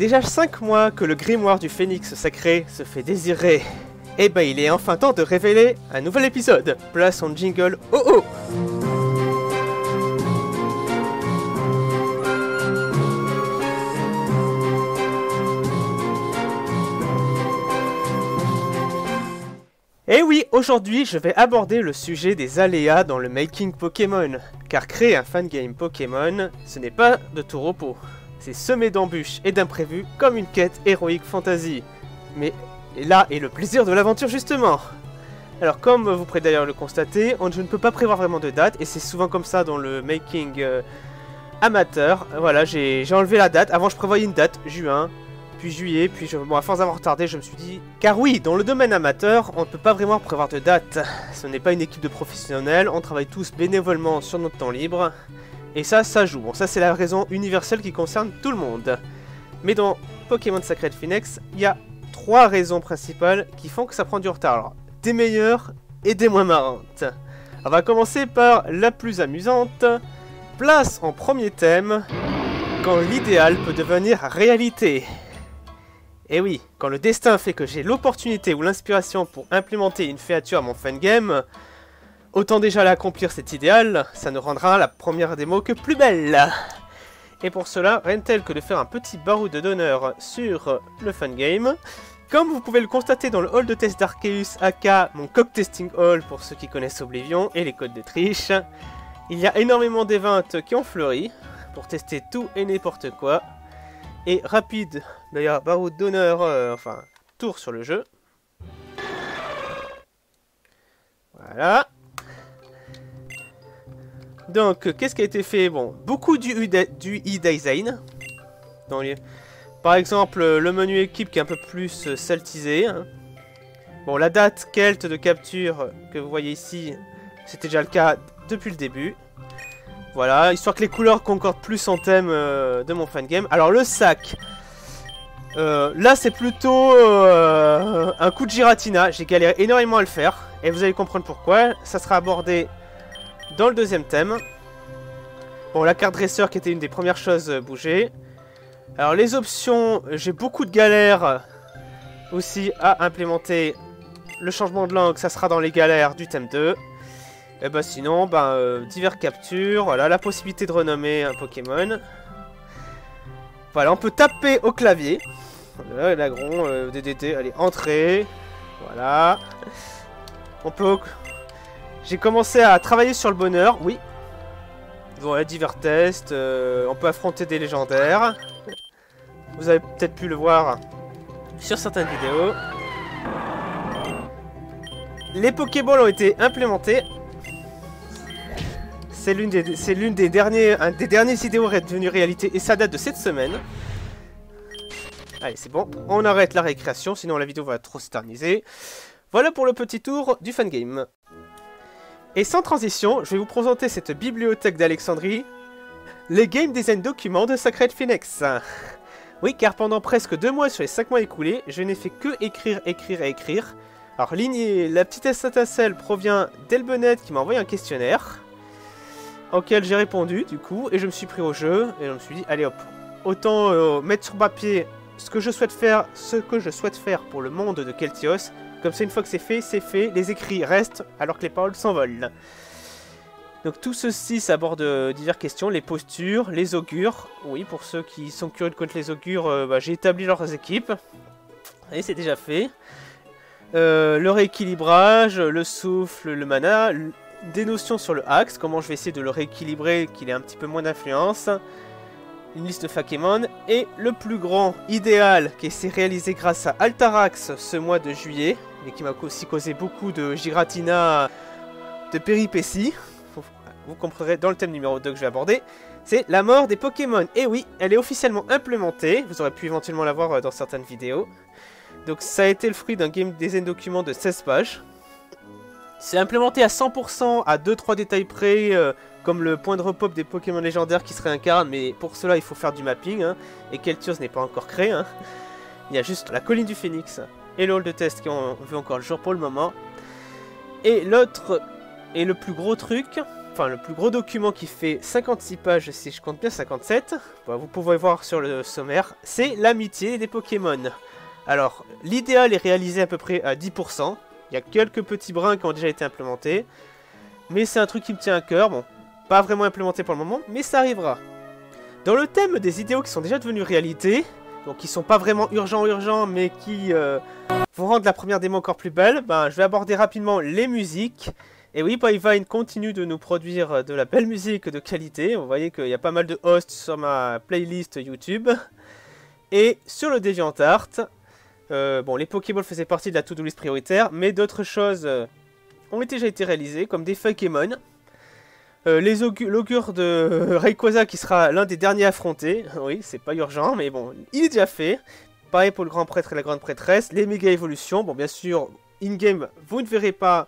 Déjà 5 mois que le grimoire du phénix sacré se fait désirer. Et ben il est enfin temps de révéler un nouvel épisode. Place son jingle. Oh oh! Et oui, aujourd'hui je vais aborder le sujet des aléas dans le making Pokémon. Car créer un fangame Pokémon, ce n'est pas de tout repos. C'est semé d'embûches et d'imprévus comme une quête héroïque fantasy. Mais là est le plaisir de l'aventure justement. Alors comme vous pourrez d'ailleurs le constater, je ne peux pas prévoir vraiment de date et c'est souvent comme ça dans le making amateur. Voilà, j'ai enlevé la date. Avant je prévoyais une date, juin, puis juillet, puis bon, à force d'avoir retardé, je me suis dit... Car oui, dans le domaine amateur, on ne peut pas vraiment prévoir de date. Ce n'est pas une équipe de professionnels, on travaille tous bénévolement sur notre temps libre. Et ça joue. Bon, ça c'est la raison universelle qui concerne tout le monde. Mais dans Pokémon Sacred Phoenix, il y a 3 raisons principales qui font que ça prend du retard. Alors, des meilleures et des moins marrantes. On va commencer par la plus amusante. Place en premier thème, quand l'idéal peut devenir réalité. Et oui, quand le destin fait que j'ai l'opportunité ou l'inspiration pour implémenter une créature à mon fangame, autant déjà l'accomplir cet idéal, ça ne rendra la première démo que plus belle. Et pour cela, rien de tel que de faire un petit baroud d'honneur sur le fangame. Comme vous pouvez le constater dans le hall de test d'Arceus, aka mon cock testing hall pour ceux qui connaissent Oblivion et les codes de triche, il y a énormément d'événements qui ont fleuri pour tester tout et n'importe quoi. Et rapide, d'ailleurs, baroud d'honneur, enfin, tour sur le jeu. Voilà. Donc, qu'est-ce qui a été fait? Bon, beaucoup du e-design. Par exemple, le menu équipe qui est un peu plus saltisé. Hein. Bon, la date Kelt de capture que vous voyez ici, c'était déjà le cas depuis le début. Voilà, histoire que les couleurs concordent plus en thème de mon fangame. Alors le sac, là c'est plutôt un coup de Giratina. J'ai galéré énormément à le faire. Et vous allez comprendre pourquoi. Ça sera abordé dans le deuxième thème. Bon, la carte dresseur qui était une des premières choses bougées. Alors les options, j'ai beaucoup de galères aussi à implémenter. Le changement de langue, ça sera dans les galères du thème 2. Et bah sinon, divers captures, voilà, la possibilité de renommer un Pokémon. Voilà, on peut taper au clavier. Voilà, l'agron, DDT, allez, entrée. Voilà. On peut... J'ai commencé à travailler sur le bonheur, oui. Voilà, divers tests, on peut affronter des légendaires. Vous avez peut-être pu le voir sur certaines vidéos. Les Pokéballs ont été implémentés. C'est l'une des derniers vidéos devenues réalité et ça date de cette semaine. Allez, c'est bon. On arrête la récréation, sinon la vidéo va trop s'éterniser. Voilà pour le petit tour du fangame. Et sans transition, je vais vous présenter cette bibliothèque d'Alexandrie, les game design documents de Sacred Phoenix. Oui, car pendant presque 2 mois sur les 5 mois écoulés, je n'ai fait que écrire et écrire. Alors, la petite étincelle provient d'Elbenet qui m'a envoyé un questionnaire auquel j'ai répondu du coup, et je me suis pris au jeu, et je me suis dit, allez hop, autant mettre sur papier ce que je souhaite faire pour le monde de Keltios, comme ça une fois que c'est fait, les écrits restent alors que les paroles s'envolent. Donc tout ceci, ça aborde diverses questions, les postures, les augures, oui pour ceux qui sont curieux de connaître les augures, j'ai établi leurs équipes, et c'est déjà fait. Le rééquilibrage, le souffle, le mana, des notions sur le axe, comment je vais essayer de le rééquilibrer, qu'il ait un petit peu moins d'influence, une liste de Pokémon, et le plus grand idéal qui s'est réalisé grâce à Altarax ce mois de juillet, et qui m'a aussi causé beaucoup de Giratina, de péripéties, vous comprendrez dans le thème numéro 2 que je vais aborder, c'est la mort des Pokémon. Et oui, elle est officiellement implémentée, vous aurez pu éventuellement la voir dans certaines vidéos. Donc ça a été le fruit d'un game design document de 16 pages. C'est implémenté à 100% à 2-3 détails près, comme le point de repop des Pokémon légendaires qui se réincarnent, mais pour cela il faut faire du mapping, hein, et Keltios n'est pas encore créé. Hein. Il y a juste la colline du Phénix et le hall de test qui ont vu encore le jour pour le moment. Et l'autre, et le plus gros truc, enfin le plus gros document qui fait 56 pages, si je compte bien 57, bon, vous pouvez voir sur le sommaire, c'est l'amitié des Pokémon. Alors, l'idéal est réalisé à peu près à 10%, il y a quelques petits brins qui ont déjà été implémentés, mais c'est un truc qui me tient à cœur, bon, pas vraiment implémenté pour le moment, mais ça arrivera. Dans le thème des idéaux qui sont déjà devenus réalité, donc qui sont pas vraiment urgents, mais qui vont rendre la première démo encore plus belle, ben, je vais aborder rapidement les musiques. Et oui, Pipevine continue de nous produire de la belle musique de qualité. Vous voyez qu'il y a pas mal de hosts sur ma playlist YouTube. Et sur le DeviantArt, bon, les Pokéballs faisaient partie de la to-do list prioritaire, mais d'autres choses ont déjà été réalisées, comme des Fakemon. L'augure de Rayquaza qui sera l'un des derniers affrontés. Oui, c'est pas urgent, mais bon, il est déjà fait. Pareil pour le grand prêtre et la grande prêtresse. Les méga évolutions. Bon, bien sûr, in-game, vous ne verrez pas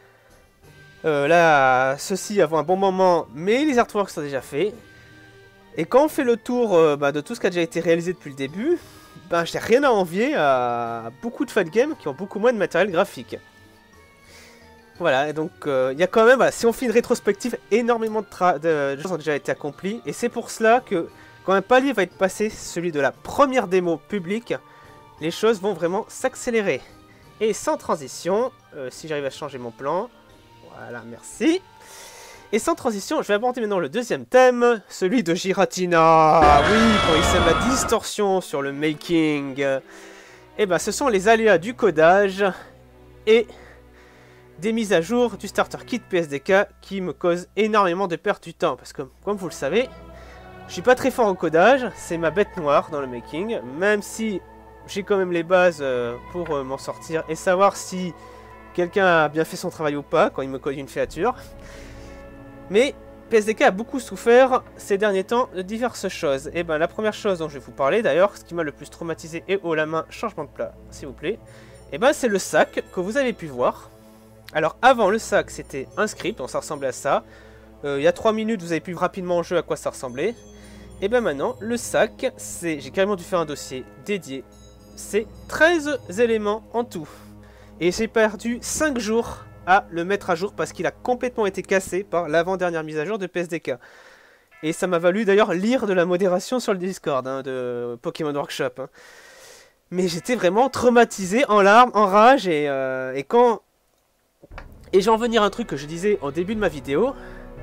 là, ceci avant un bon moment, mais les artworks sont déjà faits. Et quand on fait le tour de tout ce qui a déjà été réalisé depuis le début, ben, j'ai rien à envier à beaucoup de fangames qui ont beaucoup moins de matériel graphique. Voilà, et donc il y a quand même, voilà, si on fait une rétrospective, énormément de choses ont déjà été accomplies. Et c'est pour cela que quand un palier va être passé, celui de la première démo publique, les choses vont vraiment s'accélérer. Et sans transition, si j'arrive à changer mon plan, voilà, merci. Et sans transition, je vais aborder maintenant le deuxième thème, celui de Giratina. Oui, quand il sème la distorsion sur le making. Et ben, ce sont les aléas du codage et des mises à jour du starter kit PSDK qui me causent énormément de perte du temps. Parce que, comme vous le savez, je suis pas très fort en codage, c'est ma bête noire dans le making, même si j'ai quand même les bases pour m'en sortir et savoir si quelqu'un a bien fait son travail ou pas quand il me code une créature. Mais PSDK a beaucoup souffert ces derniers temps de diverses choses. Et ben la première chose dont je vais vous parler d'ailleurs, ce qui m'a le plus traumatisé et haut la main, changement de plat s'il vous plaît, et ben c'est le sac que vous avez pu voir. Alors avant le sac c'était un script, donc ça ressemblait à ça. Il y a 3 minutes vous avez pu rapidement en jeu à quoi ça ressemblait. Et ben maintenant le sac, j'ai carrément dû faire un dossier dédié. C'est 13 éléments en tout. Et j'ai perdu 5 jours à le mettre à jour parce qu'il a complètement été cassé par l'avant-dernière mise à jour de PSDK. Et ça m'a valu d'ailleurs lire de la modération sur le Discord de Pokémon Workshop. Mais j'étais vraiment traumatisé, en larmes, en rage, et quand... Et j'en venir à un truc que je disais au début de ma vidéo.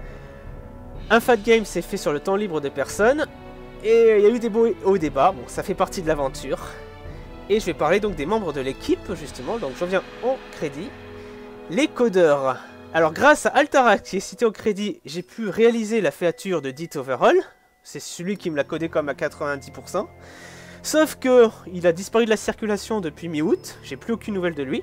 Un fat game s'est fait sur le temps libre de personnes, et il y a eu des beaux hauts débats, bon ça fait partie de l'aventure. Et je vais parler donc des membres de l'équipe justement, donc j'en viens au crédit. Les codeurs. Alors grâce à Altarac qui est cité au crédit, j'ai pu réaliser la créature de Dit Overall. C'est celui qui me l'a codé comme à 90%. Sauf que il a disparu de la circulation depuis mi-août, j'ai plus aucune nouvelle de lui.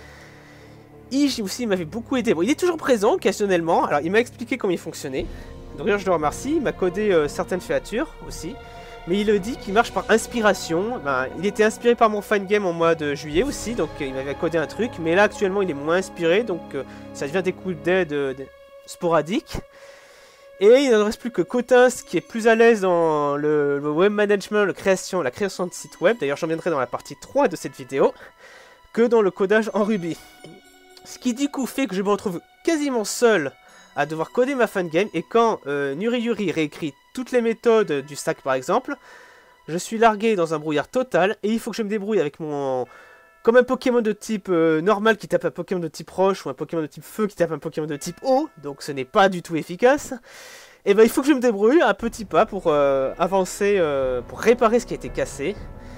Ige aussi m'avait beaucoup aidé. Bon, il est toujours présent occasionnellement, alors il m'a expliqué comment il fonctionnait. Donc d'ailleurs je le remercie, il m'a codé certaines créatures aussi. Mais il dit qu'il marche par inspiration. Ben, il était inspiré par mon fangame en mois de juillet aussi, donc il m'avait codé un truc. Mais là actuellement il est moins inspiré, donc ça devient des coups d'aide sporadiques. Et il ne reste plus que Cotins qui est plus à l'aise dans le web management, la création de sites web. D'ailleurs j'en viendrai dans la partie 3 de cette vidéo, que dans le codage en Ruby. Ce qui du coup fait que je me retrouve quasiment seul à devoir coder ma fangame. Et quand Nuriyuri réécrit toutes les méthodes du sac par exemple, je suis largué dans un brouillard total et il faut que je me débrouille avec mon... Comme un Pokémon de type normal qui tape un Pokémon de type roche ou un Pokémon de type feu qui tape un Pokémon de type eau, donc ce n'est pas du tout efficace. Et ben il faut que je me débrouille à petits pas pour avancer, pour réparer ce qui a été cassé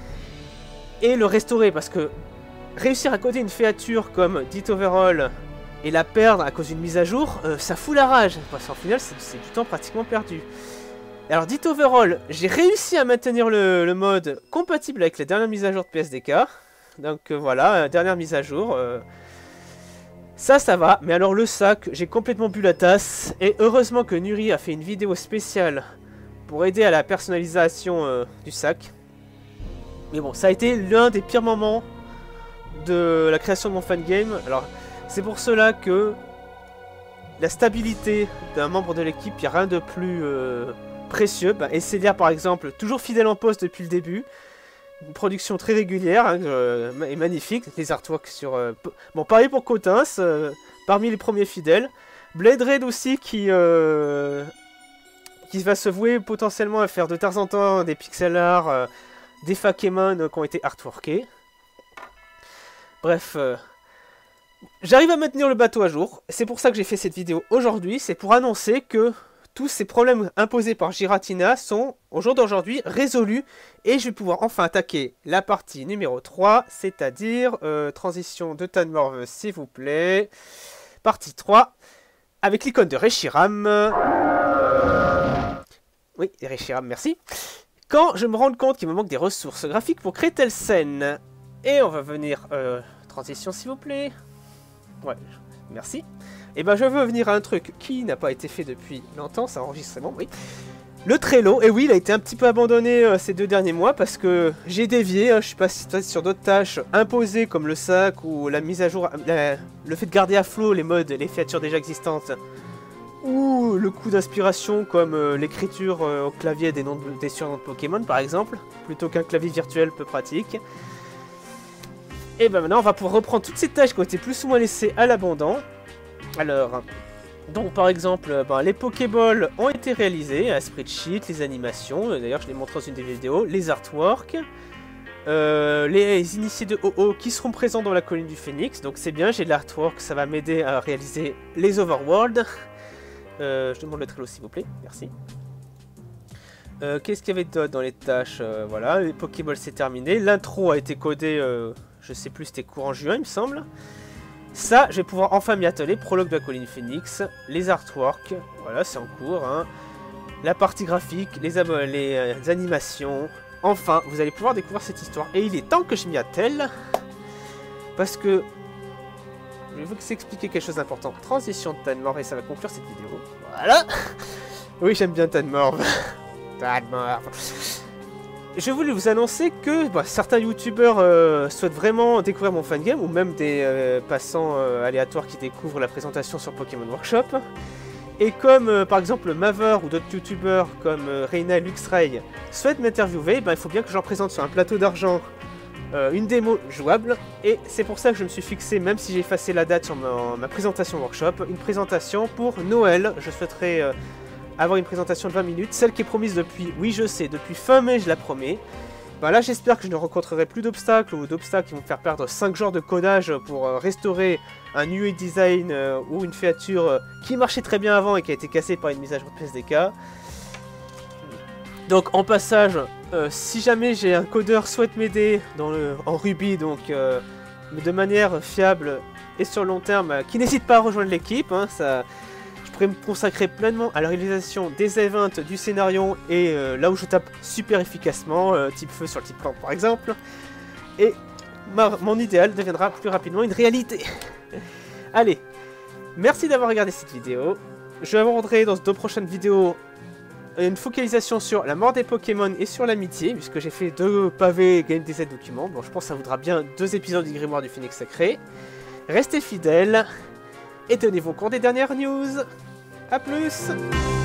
et le restaurer, parce que réussir à coder une créature comme Dit Overall et la perdre à cause d'une mise à jour, ça fout la rage, parce qu'en final c'est du temps pratiquement perdu. Alors Dit Overall, j'ai réussi à maintenir le mode compatible avec les dernières mises à jour de PSDK. Donc voilà, dernière mise à jour. Ça va, mais alors le sac, j'ai complètement bu la tasse. Et heureusement que Nuri a fait une vidéo spéciale pour aider à la personnalisation du sac. Mais bon, ça a été l'un des pires moments de la création de mon fangame. Alors c'est pour cela que la stabilité d'un membre de l'équipe, il n'y a rien de plus précieux. Bah, Esselia par exemple, toujours fidèle en poste depuis le début. Une production très régulière et magnifique. Les artworks sur... Bon, pareil pour Cotins, parmi les premiers fidèles. Blade Raid aussi qui va se vouer potentiellement à faire de temps en temps des pixel art, des Pokémon qui ont été artworkés. Bref, j'arrive à maintenir le bateau à jour. C'est pour ça que j'ai fait cette vidéo aujourd'hui. C'est pour annoncer que tous ces problèmes imposés par Giratina sont, au jour d'aujourd'hui, résolus. Et je vais pouvoir enfin attaquer la partie numéro 3, c'est-à-dire transition de Tanmorve, s'il vous plaît. Partie 3, avec l'icône de Reshiram. Oui, Reshiram, merci. Quand je me rends compte qu'il me manque des ressources graphiques pour créer telle scène. Et on va venir... transition, s'il vous plaît. Ouais, merci. Et ben je veux venir à un truc qui n'a pas été fait depuis longtemps, c'est enregistrement, oui. Le Trello, et oui, il a été un petit peu abandonné ces 2 derniers mois parce que j'ai dévié, je suis passé sur d'autres tâches imposées comme le sac ou la mise à jour, le fait de garder à flot les modes, les features déjà existantes. Ou le coup d'inspiration comme l'écriture au clavier des surnoms de Pokémon par exemple, plutôt qu'un clavier virtuel peu pratique. Et ben maintenant on va pouvoir reprendre toutes ces tâches qui ont été plus ou moins laissées à l'abandon. Alors, donc par exemple, les Pokéballs ont été réalisés, un spreadsheet, les animations, d'ailleurs je les montre dans une des vidéos, les artworks, les initiés de OO qui seront présents dans la colline du Phénix, donc c'est bien, j'ai de l'artwork, ça va m'aider à réaliser les Overworld. Je demande le Trello s'il vous plaît, merci. Qu'est-ce qu'il y avait d'autre dans les tâches? Voilà, les Pokéballs c'est terminé, l'intro a été codé, je sais plus, c'était courant juin il me semble. Ça, je vais pouvoir enfin m'y atteler, prologue de la colline Phénix, les artworks, voilà c'est en cours, hein. La partie graphique, les animations, enfin vous allez pouvoir découvrir cette histoire. Et il est temps que je m'y attelle, parce que je vais vous expliquer quelque chose d'important. Transition de Tanmorve et ça va conclure cette vidéo. Voilà. Oui, j'aime bien Tanmorve. Tanmorve. Je voulais vous annoncer que certains youtubeurs souhaitent vraiment découvrir mon fangame, ou même des passants aléatoires qui découvrent la présentation sur Pokémon Workshop. Et comme par exemple Maver ou d'autres youtubeurs comme Reina et Luxray souhaitent m'interviewer, il faut bien que je leur présente sur un plateau d'argent une démo jouable. Et c'est pour ça que je me suis fixé, même si j'ai effacé la date sur ma présentation workshop, une présentation pour Noël. Je souhaiterais avoir une présentation de 20 minutes, celle qui est promise depuis, oui je sais, depuis fin mai je la promets. Là j'espère que je ne rencontrerai plus d'obstacles ou d'obstacles qui vont me faire perdre 5 jours de codage pour restaurer un UI design ou une créature qui marchait très bien avant et qui a été cassée par une mise à jour de PSDK. Donc en passage, si jamais j'ai un codeur souhaite m'aider en Ruby, donc de manière fiable et sur le long terme, qui n'hésite pas à rejoindre l'équipe, hein, je pourrais me consacrer pleinement à la réalisation des events, du scénario et là où je tape super efficacement, type feu sur le type plante par exemple. Et mon idéal deviendra plus rapidement une réalité. Allez, merci d'avoir regardé cette vidéo. Je aborderai dans 2 prochaines vidéos une focalisation sur la mort des Pokémon et sur l'amitié, puisque j'ai fait 2 pavés game design documents. Bon, je pense que ça voudra bien 2 épisodes du Grimoire du Phénix Sacré. Restez fidèles et tenez-vous compte des dernières news. A plus!